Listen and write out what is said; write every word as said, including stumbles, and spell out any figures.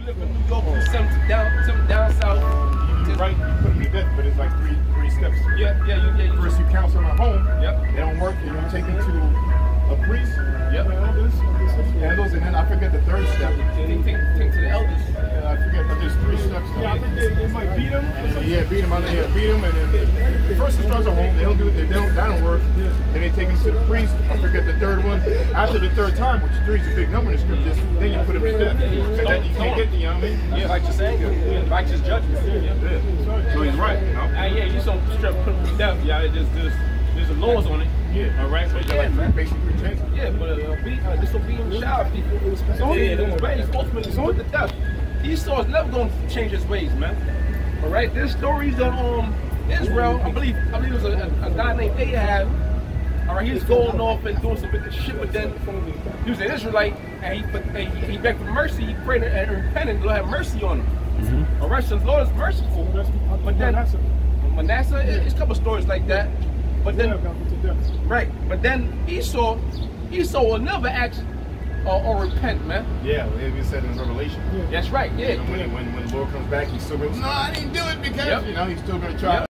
live in New York, you send them down, send them down south. Um, you're right, you put them to death, but it's like three three steps. Yeah, yeah, you, yeah. You First, you counsel them at home. Yep. They don't work, and you take them to a priest. Yep. Elders, elders, and then I forget the third step. Take, take, take to the elders. Yeah, I forget, but there's three steps. Yeah, I think they, they might beat them. Yeah, beat them. Yeah, beat them, and then first it starts at home. They don't do it. They don't. That don't work. Then they take them to the priest. I forget the third one. After the third time, which three is a big number in the scriptures, then you put them to death. So that you can't get the, you know what I mean? Yeah, righteous anger, yeah, righteous judgment. Yeah. Yeah. So he's right, you know? Uh, yeah, you just don't straight put them to death. Yeah, there's, there's, there's the laws on it. Yeah. All right, but So yeah, like man. basic three chances. Yeah, but uh, be, uh, disobedient child people. So yeah, his ways ultimately put to death. Esau is never going to change his ways, man. All right, there's stories of um Israel. I believe, I believe it was a, a, a guy named Ahab. All right, he was going off and doing some wicked shit, but then he was an Israelite, and he, but, and he, he begged for mercy. He prayed and repented, Lord have mercy on him. Mm-hmm. All right, so the Lord is merciful. But then Manasseh, it's a couple stories like that. But then, right, but then Esau, Esau will never ask or, or repent, man. Yeah, it said in Revelation. That's right, yeah. You know, when, when, when the Lord comes back, he's still going to, no, I didn't do it because, yep. you know, he's still going to try. Yep.